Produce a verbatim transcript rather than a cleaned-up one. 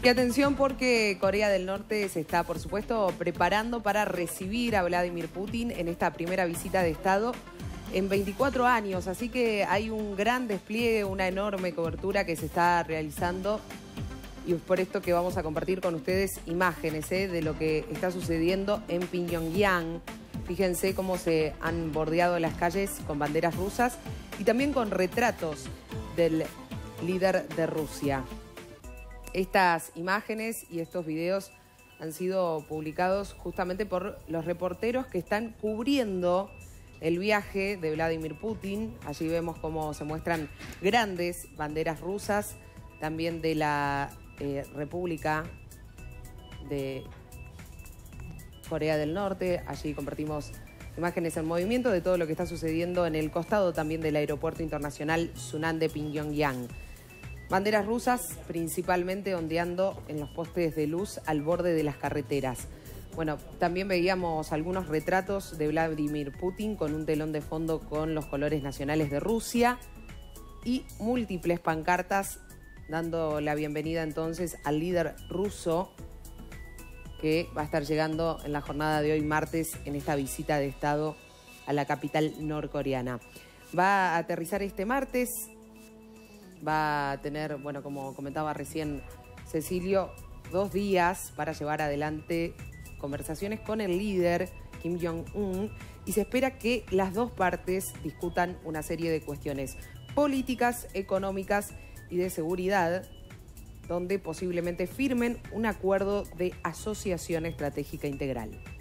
Y atención porque Corea del Norte se está, por supuesto, preparando para recibir a Vladimir Putin en esta primera visita de Estado en veinticuatro años. Así que hay un gran despliegue, una enorme cobertura que se está realizando. Y es por esto que vamos a compartir con ustedes imágenes ¿eh? de lo que está sucediendo en Pyongyang. Fíjense cómo se han bordeado las calles con banderas rusas y también con retratos del líder de Rusia. Estas imágenes y estos videos han sido publicados justamente por los reporteros que están cubriendo el viaje de Vladimir Putin. Allí vemos cómo se muestran grandes banderas rusas, también de la eh, República de Corea del Norte. Allí compartimos imágenes en movimiento de todo lo que está sucediendo en el costado también del aeropuerto internacional Sunan de Pyongyang. Banderas rusas principalmente ondeando en los postes de luz al borde de las carreteras. Bueno, también veíamos algunos retratos de Vladimir Putin con un telón de fondo con los colores nacionales de Rusia y múltiples pancartas dando la bienvenida entonces al líder ruso que va a estar llegando en la jornada de hoy martes en esta visita de Estado a la capital norcoreana. Va a aterrizar este martes. Va a tener, bueno, como comentaba recién Cecilio, dos días para llevar adelante conversaciones con el líder Kim Jong-un y se espera que las dos partes discutan una serie de cuestiones políticas, económicas y de seguridad, donde posiblemente firmen un acuerdo de asociación estratégica integral.